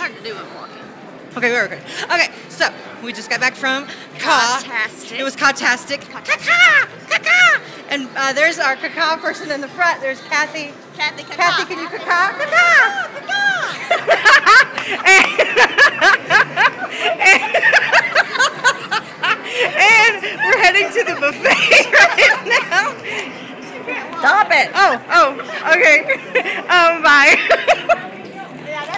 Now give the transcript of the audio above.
hard to do in walking. Okay, we're good. Okay, so we just got back from Caw-tastic. It was Caw-tastic. Caw-caw! And there's our caw person in the front. There's Kathy. Kathy, Kathy, can you caw? Caw!